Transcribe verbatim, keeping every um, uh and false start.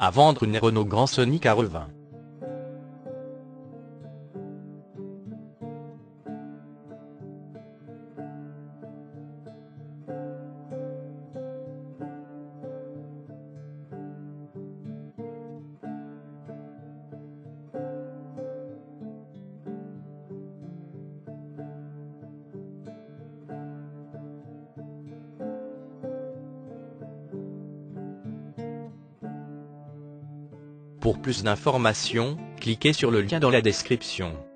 à vendre une Renault Grand Scénic à Revin. Pour plus d'informations, cliquez sur le lien dans la description.